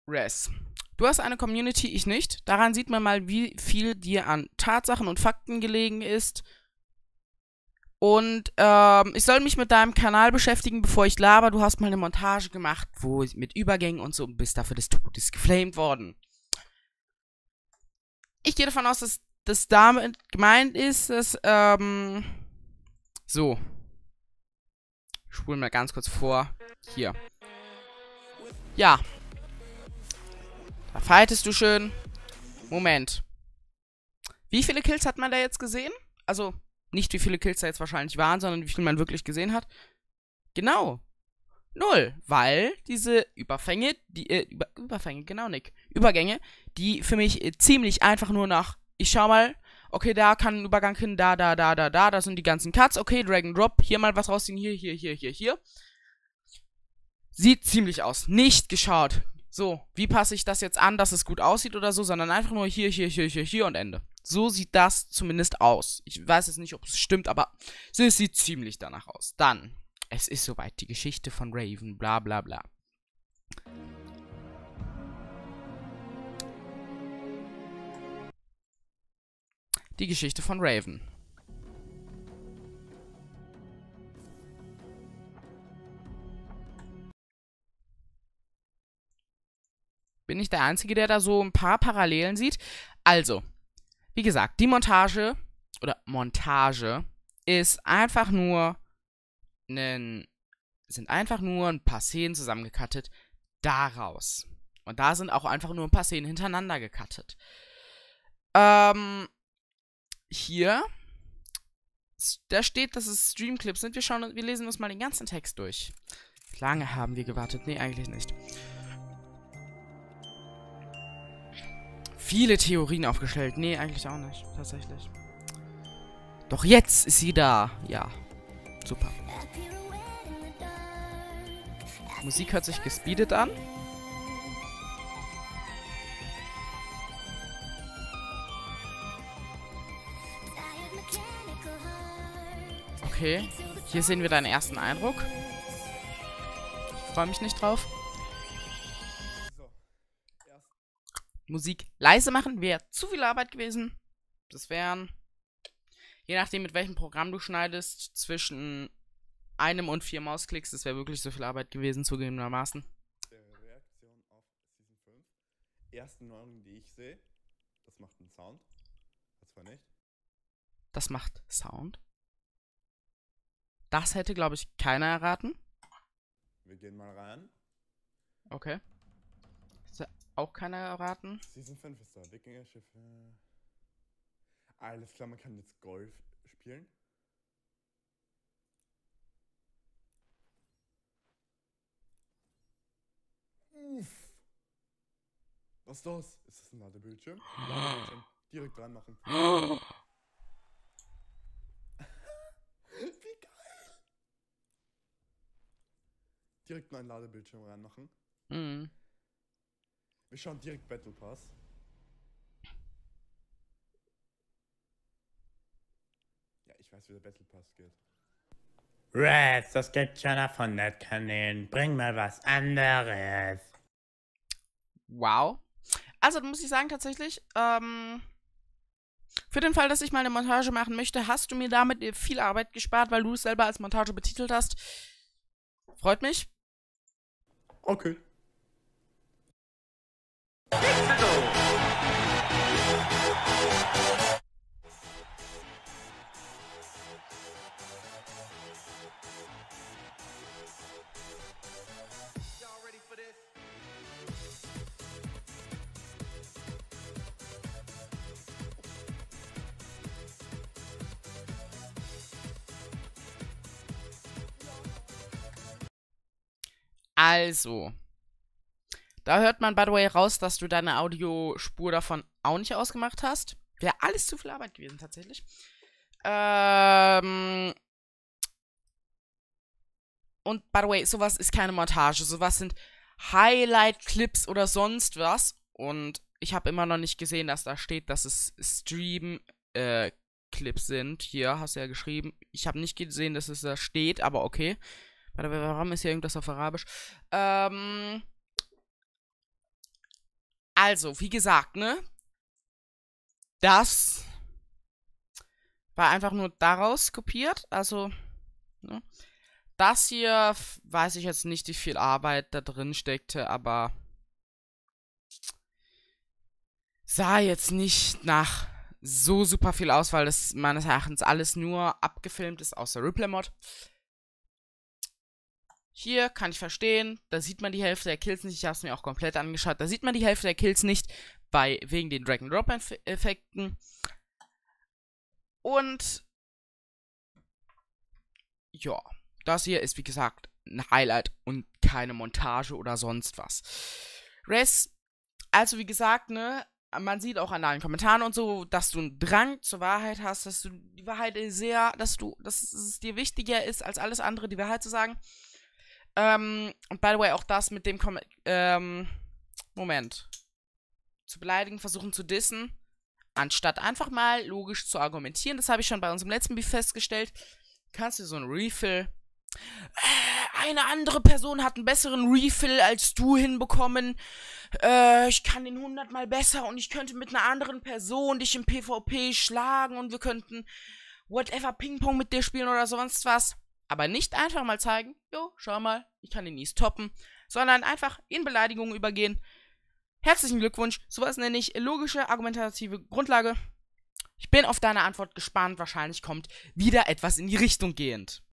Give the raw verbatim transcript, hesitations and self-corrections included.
Res. Du hast eine Community, ich nicht. Daran sieht man mal, wie viel dir an Tatsachen und Fakten gelegen ist. Und ähm, ich soll mich mit deinem Kanal beschäftigen, bevor ich laber. Du hast mal eine Montage gemacht, wo mit Übergängen und so, und bist dafür des Todes geflamed worden. Ich gehe davon aus, dass das damit gemeint ist, dass, ähm, so. Ich spule mal ganz kurz vor. Hier. Ja. Da fightest du schön. Moment. Wie viele Kills hat man da jetzt gesehen? Also, nicht wie viele Kills da jetzt wahrscheinlich waren, sondern wie viel man wirklich gesehen hat. Genau. Null. Weil diese Überfänge, die, äh, Über Überfänge, genau, Nick. Übergänge, die für mich äh, ziemlich einfach nur nach, ich schau mal, okay, da kann ein Übergang hin, da, da, da, da, da, da sind die ganzen Cuts, okay, Drag and Drop, hier mal was rausziehen, hier, hier, hier, hier, hier. Sieht ziemlich aus. Nicht geschaut. So, wie passe ich das jetzt an, dass es gut aussieht oder so, sondern einfach nur hier, hier, hier, hier, hier und Ende. So sieht das zumindest aus. Ich weiß jetzt nicht, ob es stimmt, aber es sieht ziemlich danach aus. Dann, es ist soweit, die Geschichte von Raven, bla bla bla. Die Geschichte von Raven. Bin ich der Einzige, der da so ein paar Parallelen sieht? Also, wie gesagt, die Montage oder Montage ist einfach nur ein, sind einfach nur ein paar Szenen zusammengekattet daraus. Und da sind auch einfach nur ein paar Szenen hintereinander gekattet. Ähm, hier, da steht, dass es Streamclips sind. Wir schauen, wir lesen uns mal den ganzen Text durch. Lange haben wir gewartet. Nee, eigentlich nicht. Viele Theorien aufgestellt. Nee, eigentlich auch nicht. Tatsächlich. Doch jetzt ist sie da. Ja. Super. Musik hört sich gespeedet an. Okay. Hier sehen wir deinen ersten Eindruck. Ich freue mich nicht drauf. Musik leise machen wäre zu viel Arbeit gewesen. Das wären, je nachdem mit welchem Programm du schneidest, zwischen einem und vier Mausklicks. Das wäre wirklich so viel Arbeit gewesen, zugegebenermaßen. Reaktion auf Season fünf. Erste Neuerung, die ich sehe, das macht einen Sound. Das war nicht. Das macht Sound. Das hätte, glaube ich, keiner erraten. Wir gehen mal rein. Okay. Auch keiner erraten. Season fünf ist da. Wikinger-Schiffe. Alles klar, man kann jetzt Golf spielen. Uff. Was ist das? Ist das ein Ladebildschirm? Ladebildschirm. Direkt dran machen. Wie geil! Direkt mal ein Ladebildschirm reinmachen. Mhm. Wir schauen direkt Battle Pass. Ja, ich weiß, wie der Battle Pass geht. Res, das geht schon auf hundert Kanälen. Bring mal was anderes. Wow. Also, da muss ich sagen, tatsächlich, ähm, für den Fall, dass ich mal eine Montage machen möchte, hast du mir damit viel Arbeit gespart, weil du es selber als Montage betitelt hast. Freut mich. Okay. Also, da hört man, by the way, raus, dass du deine Audiospur davon auch nicht ausgemacht hast. Wäre alles zu viel Arbeit gewesen, tatsächlich. Ähm. Und, by the way, sowas ist keine Montage. Sowas sind Highlight-Clips oder sonst was. Und ich habe immer noch nicht gesehen, dass da steht, dass es Stream-Clips sind. Hier hast du ja geschrieben. Ich habe nicht gesehen, dass es da steht, aber okay. Warum ist hier irgendwas auf Arabisch? Ähm. Also, wie gesagt, ne? Das war einfach nur daraus kopiert. Also, ne? Das hier weiß ich jetzt nicht, wie viel Arbeit da drin steckte, aber sah jetzt nicht nach so super viel aus, weil das meines Erachtens alles nur abgefilmt ist aus der Replay-Mod. Hier kann ich verstehen, da sieht man die Hälfte der Kills nicht. Ich habe es mir auch komplett angeschaut. Da sieht man die Hälfte der Kills nicht, bei, wegen den Drag-and-Drop-Effekten. Und ja, das hier ist wie gesagt ein Highlight und keine Montage oder sonst was. Res, also wie gesagt, ne, man sieht auch an deinen Kommentaren und so, dass du einen Drang zur Wahrheit hast, dass du die Wahrheit sehr, dass du, dass es dir wichtiger ist, als alles andere, die Wahrheit zu sagen. Ähm, und by the way, auch das mit dem Kom ähm, Moment. Zu beleidigen, versuchen zu dissen, anstatt einfach mal logisch zu argumentieren. Das habe ich schon bei unserem letzten Beef festgestellt. Kannst du so einen Refill. Äh, eine andere Person hat einen besseren Refill als du hinbekommen. Äh, ich kann den hundertmal besser und ich könnte mit einer anderen Person dich im PvP schlagen und wir könnten whatever Ping-Pong mit dir spielen oder sonst was. Aber nicht einfach mal zeigen, jo, schau mal, ich kann den Nies toppen, sondern einfach in Beleidigungen übergehen. Herzlichen Glückwunsch, sowas nenne ich logische, argumentative Grundlage. Ich bin auf deine Antwort gespannt, wahrscheinlich kommt wieder etwas in die Richtung gehend.